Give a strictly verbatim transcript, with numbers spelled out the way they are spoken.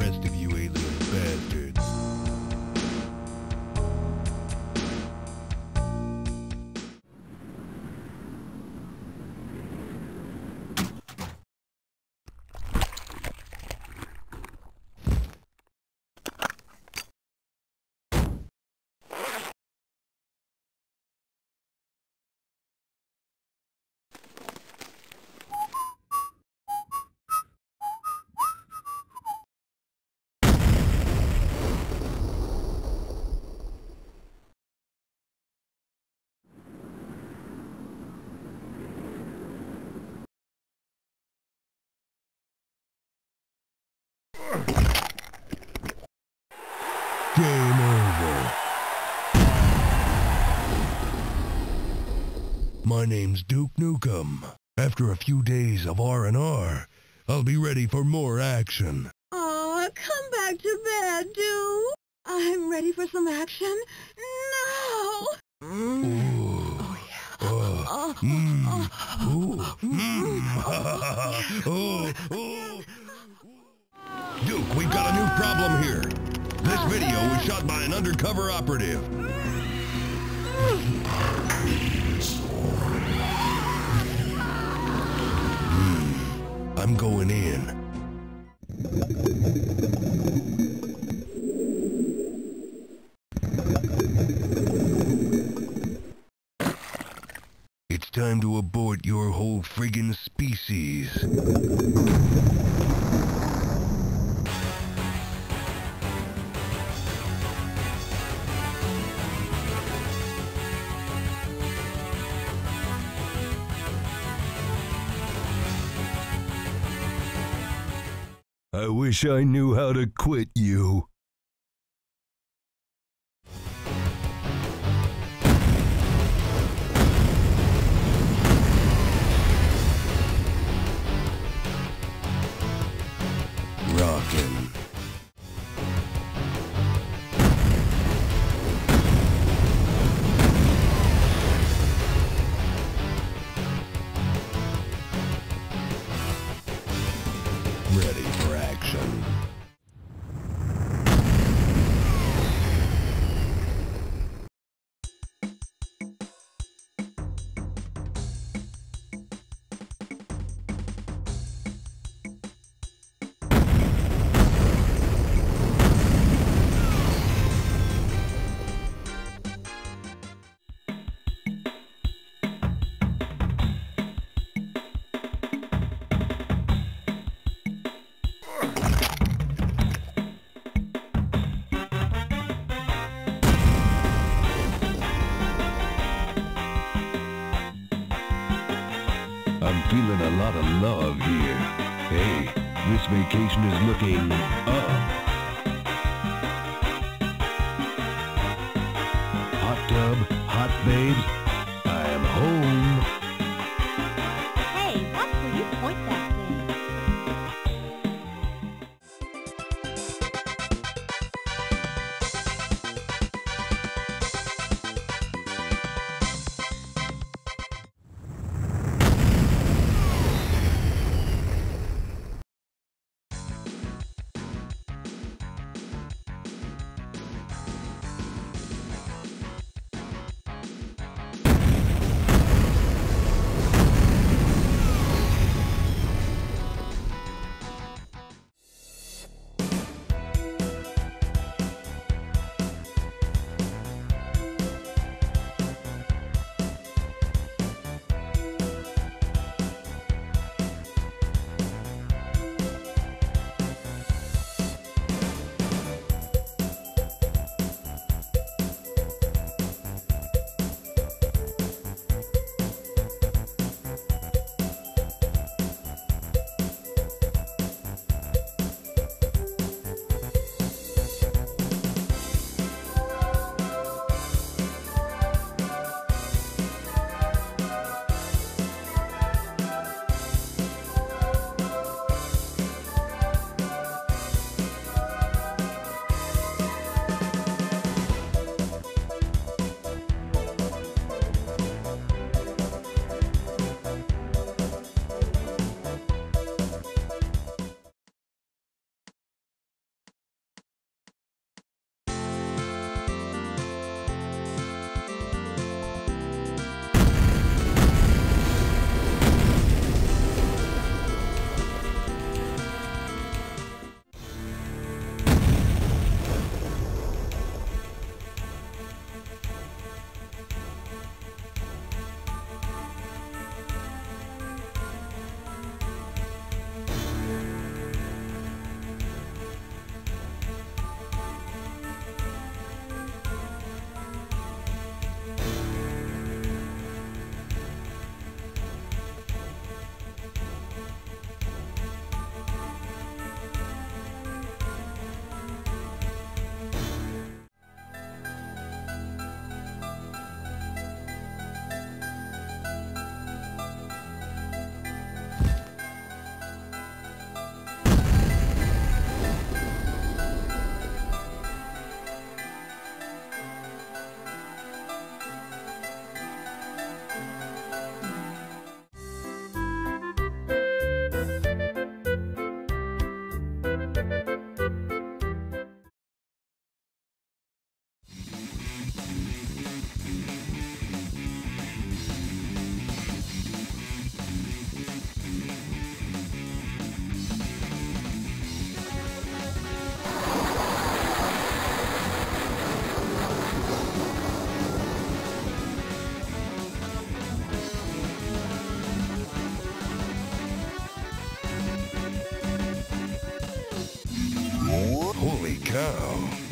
rest of you alien bastards. Game over. My name's Duke Nukem. After a few days of R and R, I'll be ready for more action. Aw, come back to bed, Duke. I'm ready for some action now. Mm. Ooh. Oh, yeah. Oh. Oh, Mm. oh, Ooh. mm. Mm. Oh. Oh. Duke, we've got a new problem here. This video was shot by an undercover operative. Hmm. I'm going in. It's time to abort your whole friggin' species. I wish I knew how to quit you. Rockin'. Ready for action. I'm feeling a lot of love here. Hey, this vacation is looking up. Hot tub, hot babes, I am home. Hey, watch where you point that thing. cow.